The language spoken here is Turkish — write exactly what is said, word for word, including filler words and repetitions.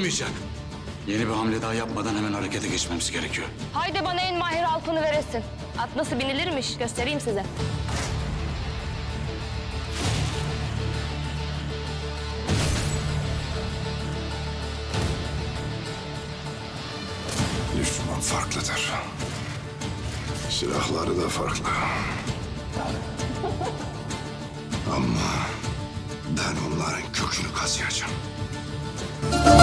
durmayacak. Yeni bir hamle daha yapmadan hemen harekete geçmemiz gerekiyor. Haydi bana en mahir altını veresin. At nasıl binilirmiş göstereyim size. Düşman farklıdır. Silahları da farklı. Ama ben onların kökünü kazıyacağım.